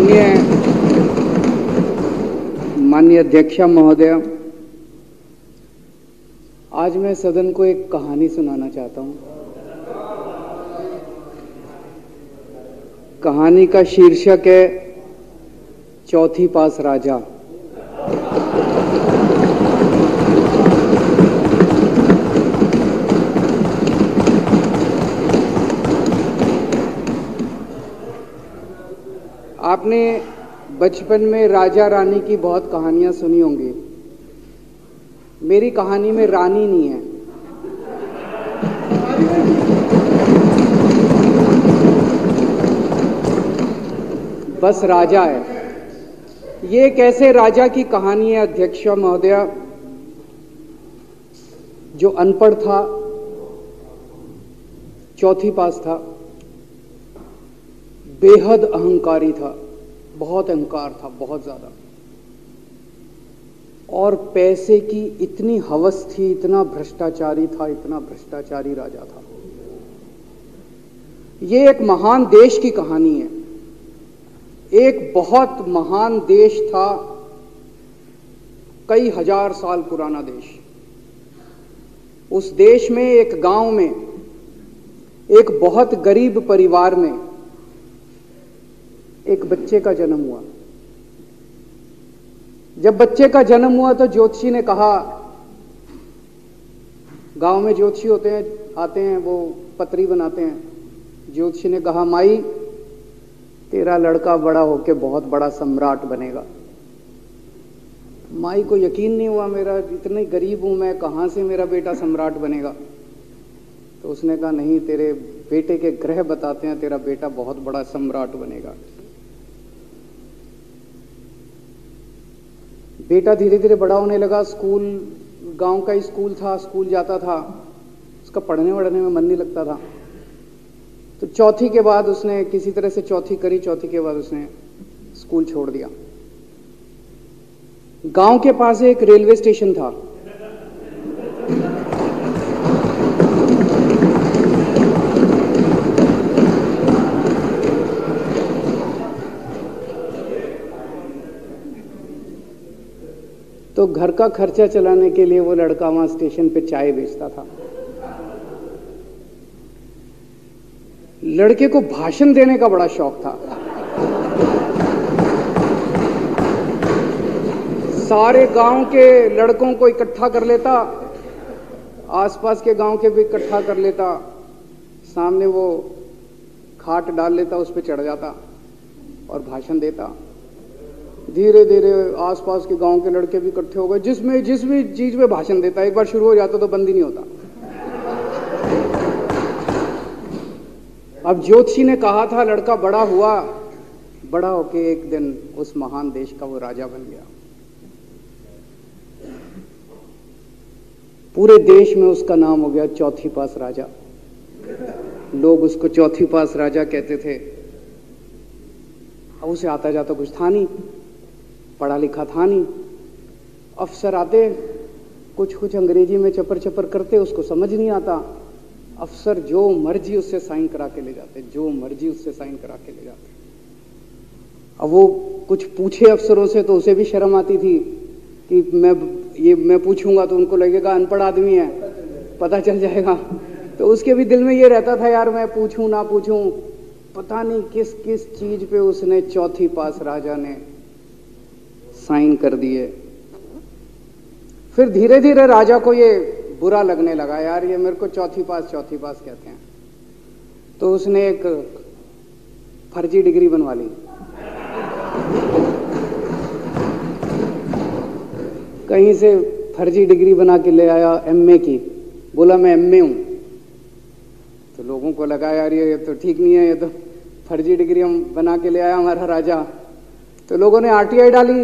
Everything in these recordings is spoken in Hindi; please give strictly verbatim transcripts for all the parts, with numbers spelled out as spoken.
माननीय माननीय अध्यक्ष महोदय, आज मैं सदन को एक कहानी सुनाना चाहता हूं। कहानी का शीर्षक है चौथी पास राजा। आपने बचपन में राजा रानी की बहुत कहानियां सुनी होंगी। मेरी कहानी में रानी नहीं है, बस राजा है। ये एक ऐसे राजा की कहानी है अध्यक्ष महोदय, जो अनपढ़ था, चौथी पास था, बेहद अहंकारी था, बहुत अहंकार था, बहुत ज्यादा, और पैसे की इतनी हवस थी, इतना भ्रष्टाचारी था, इतना भ्रष्टाचारी राजा था। ये एक महान देश की कहानी है। एक बहुत महान देश था, कई हजार साल पुराना देश। उस देश में एक गांव में एक बहुत गरीब परिवार में एक बच्चे का जन्म हुआ। जब बच्चे का जन्म हुआ तो ज्योतिषी ने कहा, गांव में ज्योतिषी होते हैं, आते हैं, वो पत्री बनाते हैं। ज्योतिषी ने कहा, माई तेरा लड़का बड़ा होके बहुत बड़ा सम्राट बनेगा। माई को यकीन नहीं हुआ, मेरा इतने गरीब हूं मैं, कहां से मेरा बेटा सम्राट बनेगा। तो उसने कहा, नहीं, तेरे बेटे के ग्रह बताते हैं तेरा बेटा बहुत बड़ा सम्राट बनेगा। बेटा धीरे धीरे बड़ा होने लगा। स्कूल, गांव का ही स्कूल था, स्कूल जाता था, उसका पढ़ने वढ़ने में मन नहीं लगता था। तो चौथी के बाद उसने किसी तरह से चौथी करी, चौथी के बाद उसने स्कूल छोड़ दिया। गांव के पास एक रेलवे स्टेशन था। तो घर का खर्चा चलाने के लिए वो लड़का वहां स्टेशन पे चाय बेचता था। लड़के को भाषण देने का बड़ा शौक था। सारे गांव के लड़कों को इकट्ठा कर लेता, आसपास के गांव के भी इकट्ठा कर लेता, सामने वो खाट डाल लेता, उस पर चढ़ जाता और भाषण देता। धीरे धीरे आसपास के गांव के लड़के भी इकट्ठे हो गए। जिसमें जिस भी चीज में भाषण देता, एक बार शुरू हो जाता तो बंद ही नहीं होता। अब ज्योतिषी ने कहा था, लड़का बड़ा हुआ, बड़ा होके एक दिन उस महान देश का वो राजा बन गया। पूरे देश में उसका नाम हो गया चौथी पास राजा। लोग उसको चौथी पास राजा कहते थे। अब उसे आता जाता कुछ था नहीं, पढ़ा लिखा था नहीं। अफसर आते, कुछ कुछ अंग्रेजी में चपर चपर करते, उसको समझ नहीं आता। अफसर जो मर्जी उससे साइन करा के ले जाते, जो मर्जी उससे साइन करा के ले जाते। अब वो कुछ पूछे अफसरों से तो उसे भी शर्म आती थी कि मैं ये मैं पूछूंगा तो उनको लगेगा अनपढ़ आदमी है, पता चल जाएगा। तो उसके भी दिल में ये रहता था, यार मैं पूछूं ना पूछूं। पता नहीं किस किस चीज पे उसने चौथी पास राजा ने साइन कर दिए। फिर धीरे धीरे राजा को ये बुरा लगने लगा, यार ये मेरे को चौथी पास चौथी पास कहते हैं। तो उसने एक फर्जी डिग्री बनवा ली। कहीं से फर्जी डिग्री बना के ले आया, एमए की। बोला मैं एमए हूं। तो लोगों को लगा, यार ये तो ठीक नहीं है, ये तो फर्जी डिग्री हम बना के ले आया हमारा राजा। तो लोगों ने आरटीआई डाली।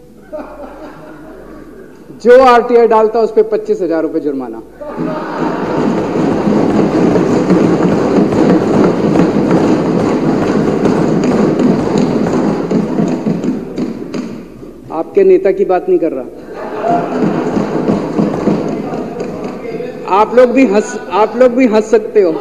जो आरटीआई डालता उस पर पच्चीस हजार रुपये जुर्माना। आपके नेता की बात नहीं कर रहा। आप लोग भी हंस आप लोग भी हंस सकते हो।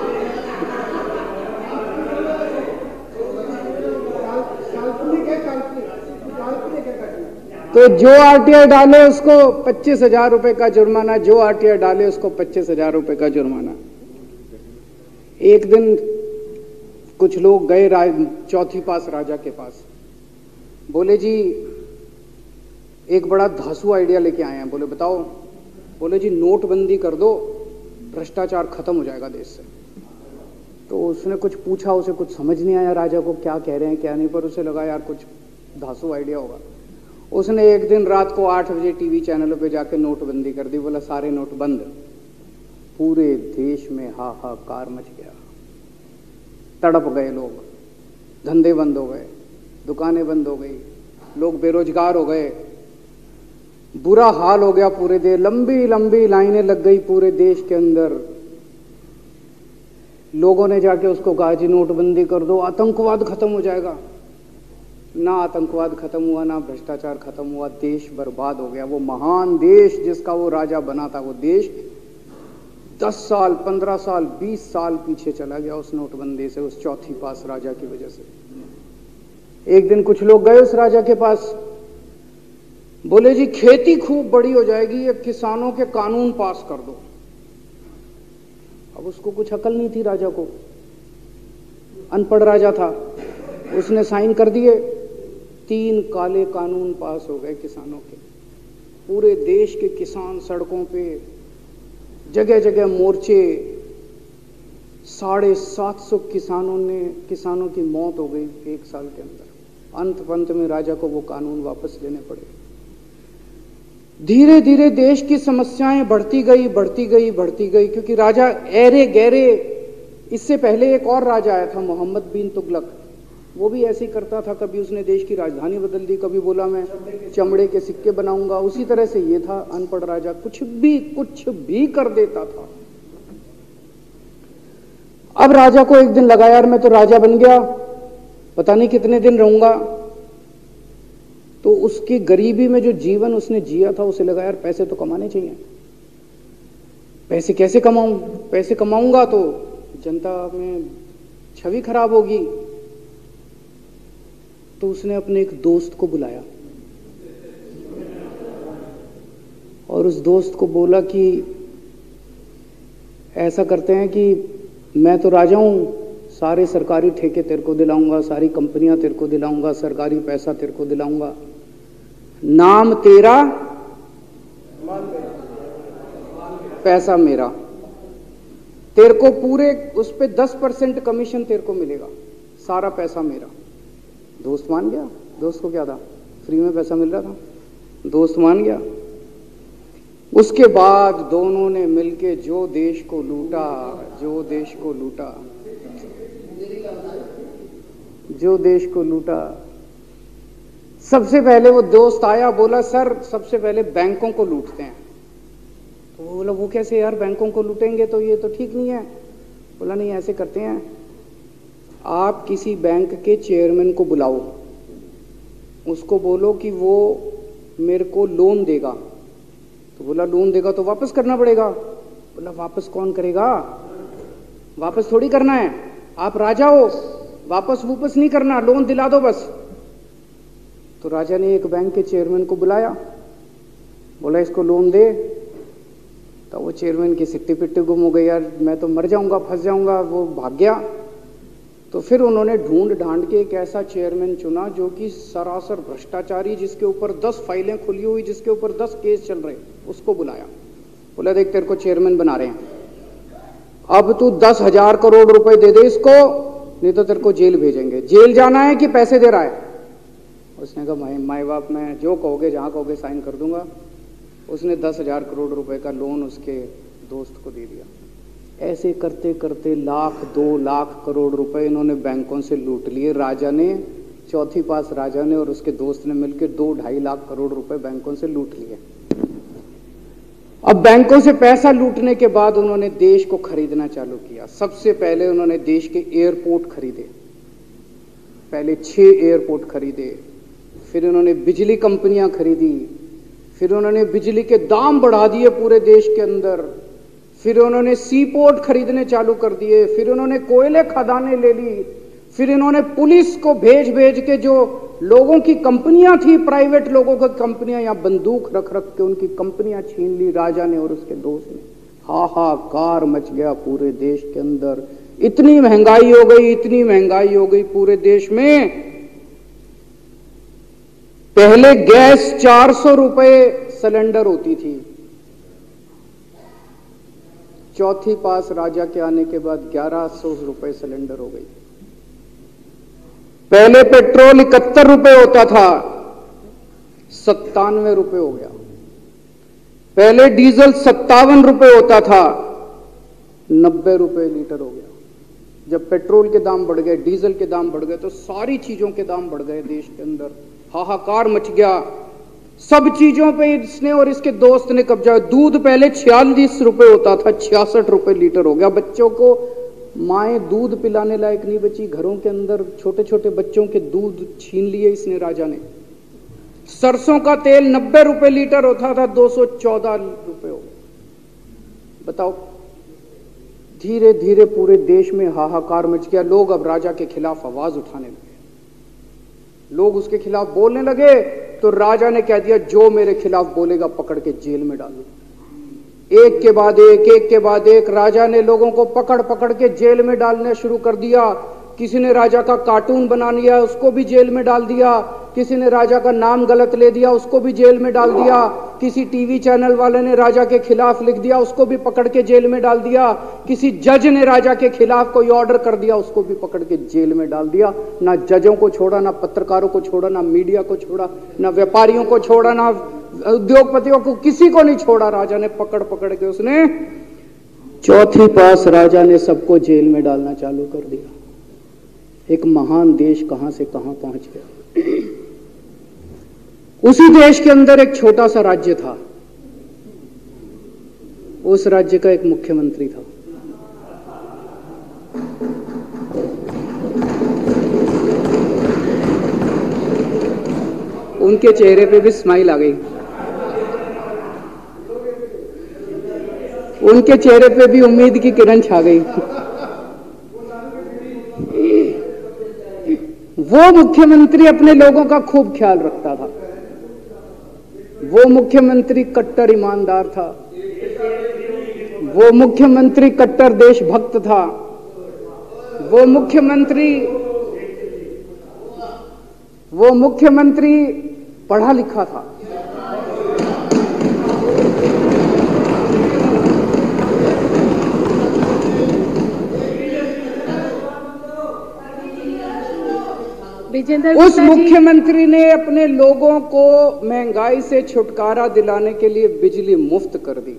तो जो आरटीआई डाले उसको पच्चीस हजार रुपए का जुर्माना, जो आरटीआई डाले उसको पच्चीस हजार रुपए का जुर्माना। एक दिन कुछ लोग गए चौथी पास राजा के पास, बोले जी एक बड़ा धांसू आइडिया लेके आए हैं। बोले बताओ। बोले जी नोटबंदी कर दो, भ्रष्टाचार खत्म हो जाएगा देश से। तो उसने कुछ पूछा, उसे कुछ समझ नहीं आया राजा को क्या कह रहे हैं क्या नहीं, पर उसे लगा यार कुछ धांसू आइडिया होगा। उसने एक दिन रात को आठ बजे टीवी चैनलों पे जाके नोटबंदी कर दी। बोला सारे नोट बंद। पूरे देश में हाहाकार मच गया, तड़प गए लोग, धंधे बंद हो गए, दुकानें बंद हो गई, लोग बेरोजगार हो गए, बुरा हाल हो गया पूरे देश। लंबी लंबी लाइनें लग गई पूरे देश के अंदर। लोगों ने जाके उसको कहा जी नोटबंदी कर दो, आतंकवाद खत्म हो जाएगा। ना आतंकवाद खत्म हुआ, ना भ्रष्टाचार खत्म हुआ, देश बर्बाद हो गया। वो महान देश जिसका वो राजा बना था, वो देश दस साल पंद्रह साल बीस साल पीछे चला गया उस नोटबंदी से, उस चौथी पास राजा की वजह से। एक दिन कुछ लोग गए उस राजा के पास, बोले जी खेती खूब बड़ी हो जाएगी, ये किसानों के कानून पास कर दो। अब उसको कुछ अकल नहीं थी राजा को, अनपढ़ राजा था। उसने साइन कर दिए, तीन काले कानून पास हो गए किसानों के। पूरे देश के किसान सड़कों पे, जगह जगह मोर्चे, साढ़े सात सौ किसानों ने किसानों की मौत हो गई एक साल के अंदर। अंत पंत में राजा को वो कानून वापस लेने पड़े। धीरे धीरे देश की समस्याएं बढ़ती गई बढ़ती गई बढ़ती गई क्योंकि राजा ऐरे गहरे। इससे पहले एक और राजा आया था मोहम्मद बिन तुगलक, वो भी ऐसे ही करता था। कभी उसने देश की राजधानी बदल दी, कभी बोला मैं चमड़े के सिक्के बनाऊंगा। उसी तरह से ये था अनपढ़ राजा, कुछ भी कुछ भी कर देता था। अब राजा को एक दिन लगा यार मैं तो राजा बन गया, पता नहीं कितने दिन रहूंगा। तो उसकी गरीबी में जो जीवन उसने जिया था, उसे लगा यार पैसे तो कमाने चाहिए। पैसे कैसे कमाऊं? पैसे कमाऊंगा तो जनता में छवि खराब होगी। तो उसने अपने एक दोस्त को बुलाया और उस दोस्त को बोला कि ऐसा करते हैं कि मैं तो राजा हूं, सारे सरकारी ठेके तेरे को दिलाऊंगा, सारी कंपनियां तेरे को दिलाऊंगा, सरकारी पैसा तेरे को दिलाऊंगा। नाम तेरा, पैसा मेरा। तेरे को पूरे उस पे दस परसेंट कमीशन तेरे को मिलेगा, सारा पैसा मेरा। दोस्त मान गया। दोस्त को क्या था, फ्री में पैसा मिल रहा था, दोस्त मान गया। उसके बाद दोनों ने मिलके जो देश को लूटा, जो देश को लूटा, जो देश को लूटा। सबसे पहले वो दोस्त आया, बोला सर सबसे पहले बैंकों को लूटते हैं। तो वो बोला वो कैसे यार, बैंकों को लूटेंगे तो ये तो ठीक नहीं है। बोला नहीं ऐसे करते हैं, आप किसी बैंक के चेयरमैन को बुलाओ, उसको बोलो कि वो मेरे को लोन देगा। तो बोला लोन देगा तो वापस करना पड़ेगा। बोला वापस कौन करेगा, वापस थोड़ी करना है, आप राजा हो, वापस वापस नहीं करना, लोन दिला दो बस। तो राजा ने एक बैंक के चेयरमैन को बुलाया, बोला इसको लोन दे। तो वो चेयरमैन की सिट्टी पिट्टी गुम हो गई, यार मैं तो मर जाऊंगा, फंस जाऊंगा, वो भाग गया। तो फिर उन्होंने ढूंढ ढांड के एक ऐसा चेयरमैन चुना जो कि सरासर भ्रष्टाचारी, जिसके ऊपर दस फाइलें खुली हुई, जिसके ऊपर दस केस चल रहे, उसको बुलाया। बोला देख तेरे को चेयरमैन बना रहे हैं, अब तू दस हजार करोड़ रुपए दे दे इसको, नहीं तो तेरे को जेल भेजेंगे। जेल जाना है कि पैसे दे रहा है? उसने कहा माई माई बाप मैं जो कहोगे जहां कहोगे साइन कर दूंगा। उसने दस हजार करोड़ रुपए का लोन उसके दोस्त को दे दिया। ऐसे करते करते लाख दो लाख करोड़ रुपए इन्होंने बैंकों से लूट लिए। राजा ने, चौथी पास राजा ने और उसके दोस्त ने मिलकर दो ढाई लाख करोड़ रुपए बैंकों से लूट लिए। अब बैंकों से पैसा लूटने के बाद उन्होंने देश को खरीदना चालू किया। सबसे पहले उन्होंने देश के एयरपोर्ट खरीदे, पहले छह एयरपोर्ट खरीदे, फिर उन्होंने बिजली कंपनियां खरीदी, फिर उन्होंने बिजली के दाम बढ़ा दिए पूरे देश के अंदर, फिर उन्होंने सी पोर्ट खरीदने चालू कर दिए, फिर उन्होंने कोयले खदानें ले ली, फिर इन्होंने पुलिस को भेज भेज के जो लोगों की कंपनियां थी, प्राइवेट लोगों की कंपनियां, यहां बंदूक रख रख के उनकी कंपनियां छीन ली राजा ने और उसके दोस्त ने। हाहाकार मच गया पूरे देश के अंदर। इतनी महंगाई हो गई, इतनी महंगाई हो गई पूरे देश में। पहले गैस चार सौ रुपए सिलेंडर होती थी, चौथी पास राजा के आने के बाद ग्यारह सौ रुपए सिलेंडर हो गई। पहले पेट्रोल इकहत्तर रुपए होता था, सत्तानवे रुपए हो गया। पहले डीजल सत्तावन रुपए होता था, नब्बे रुपए लीटर हो गया। जब पेट्रोल के दाम बढ़ गए, डीजल के दाम बढ़ गए, तो सारी चीजों के दाम बढ़ गए देश के अंदर। हाहाकार मच गया, सब चीजों पे इसने और इसके दोस्त ने कब्जा। दूध पहले छियालीस रुपए होता था, छियासठ रुपए लीटर हो गया। बच्चों को माएँ दूध पिलाने लायक नहीं बची, घरों के अंदर छोटे छोटे बच्चों के दूध छीन लिए इसने राजा ने। सरसों का तेल नब्बे रुपए लीटर होता था, दो सौ चौदह रुपए हो गया। बताओ, धीरे धीरे पूरे देश में हाहाकार मच गया। लोग अब राजा के खिलाफ आवाज उठाने लगे, लोग उसके खिलाफ बोलने लगे। तो राजा ने कह दिया, जो मेरे खिलाफ बोलेगा पकड़ के जेल में डाल दो। एक के बाद एक, एक के बाद एक राजा ने लोगों को पकड़ पकड़ के जेल में डालना शुरू कर दिया। किसी ने राजा का कार्टून बना लिया, उसको भी जेल में डाल दिया। किसी ने राजा का नाम गलत ले दिया, उसको भी जेल में डाल दिया। किसी टीवी चैनल वाले ने राजा के खिलाफ लिख दिया, उसको भी पकड़ के जेल में डाल दिया। किसी जज ने राजा के खिलाफ कोई ऑर्डर कर दिया, उसको भी पकड़ के जेल में डाल दिया। ना जजों को छोड़ा, ना पत्रकारों को छोड़ा, ना मीडिया को छोड़ा, ना व्यापारियों को छोड़ा, ना उद्योगपतियों को, किसी को नहीं छोड़ा। राजा ने पकड़ पकड़ के उसने चौथी पास राजा ने सबको जेल में डालना चालू कर दिया। एक महान देश कहां से कहां पहुंच गया। उसी देश के अंदर एक छोटा सा राज्य था, उस राज्य का एक मुख्यमंत्री था। उनके चेहरे पे भी स्माइल आ गई, उनके चेहरे पे भी उम्मीद की किरण छा गई। वो मुख्यमंत्री अपने लोगों का खूब ख्याल रखता था। वो मुख्यमंत्री कट्टर ईमानदार था। वो मुख्यमंत्री कट्टर देशभक्त था। वो मुख्यमंत्री वो मुख्यमंत्री पढ़ा लिखा था। उस मुख्यमंत्री ने अपने लोगों को महंगाई से छुटकारा दिलाने के लिए बिजली मुफ्त कर दी।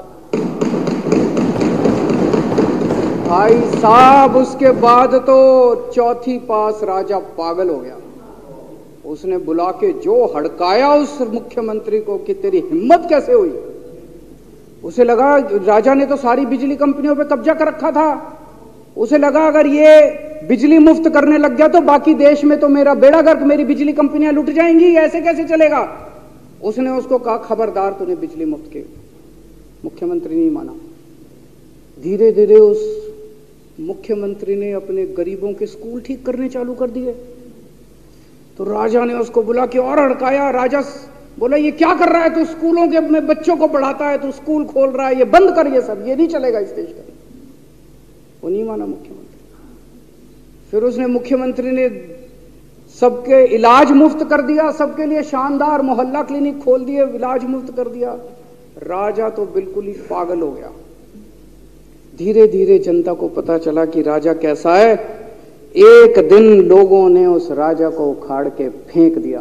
भाई साहब, उसके बाद तो चौथी पास राजा पागल हो गया। उसने बुला के जो हड़काया उस मुख्यमंत्री को कि तेरी हिम्मत कैसे हुई। उसे लगा राजा ने तो सारी बिजली कंपनियों पे कब्जा कर रखा था। उसे लगा अगर ये बिजली मुफ्त करने लग गया तो बाकी देश में तो मेरा बेड़ा गर्क, मेरी बिजली कंपनियां लुट जाएंगी, ऐसे कैसे चलेगा। उसने उसको कहा, खबरदार, तूने बिजली मुफ्त की। मुख्यमंत्री नहीं माना। धीरे धीरे उस मुख्यमंत्री ने अपने गरीबों के स्कूल ठीक करने चालू कर दिए। तो राजा ने उसको बुला के और हड़काया। राजा बोला, ये क्या कर रहा है तू, स्कूलों के में बच्चों को पढ़ाता है, तू स्कूल खोल रहा है, ये बंद कर, ये सब, ये नहीं चलेगा इस देश का। वो नहीं माना मुख्यमंत्री। फिर उसने मुख्यमंत्री ने सबके इलाज मुफ्त कर दिया, सबके लिए शानदार मोहल्ला क्लिनिक खोल दिए, इलाज मुफ्त कर दिया। राजा तो बिल्कुल ही पागल हो गया। धीरे धीरे जनता को पता चला कि राजा कैसा है। एक दिन लोगों ने उस राजा को उखाड़ के फेंक दिया।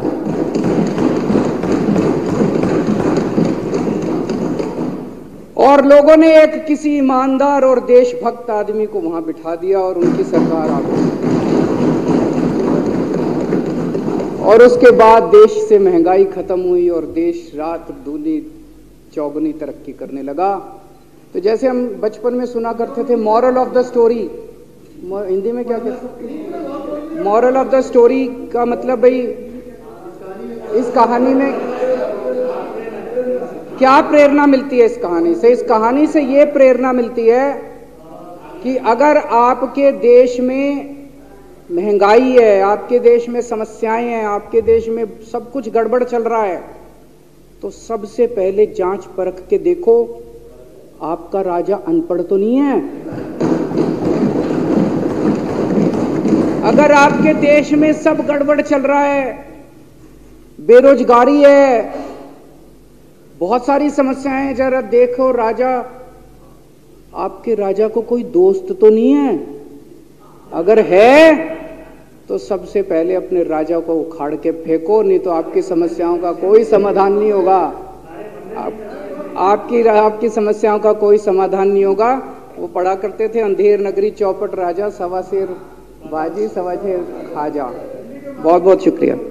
और लोगों ने एक किसी ईमानदार और देशभक्त आदमी को वहां बिठा दिया और उनकी सरकार आ गई। और उसके बाद देश से महंगाई खत्म हुई और देश रात दूनी चौगुनी तरक्की करने लगा। तो जैसे हम बचपन में सुना करते थे, moral of the story, Hindi में क्या कहते, मॉरल ऑफ द स्टोरी का मतलब भाई इस कहानी में क्या प्रेरणा मिलती है। इस कहानी से इस कहानी से यह प्रेरणा मिलती है कि अगर आपके देश में महंगाई है, आपके देश में समस्याएं हैं, आपके देश में सब कुछ गड़बड़ चल रहा है, तो सबसे पहले जांच परख के देखो आपका राजा अनपढ़ तो नहीं है। अगर आपके देश में सब गड़बड़ चल रहा है, बेरोजगारी है, बहुत सारी समस्याएं हैं, जरा देखो राजा, आपके राजा को कोई दोस्त तो नहीं है? अगर है तो सबसे पहले अपने राजा को उखाड़ के फेंको, नहीं तो आपकी समस्याओं का कोई समाधान नहीं होगा। आप, आपकी आपकी समस्याओं का कोई समाधान नहीं होगा। वो पढ़ा करते थे, अंधेर नगरी चौपट राजा, सवा शेर बाजी सवा शेर खाजा। बहुत बहुत शुक्रिया।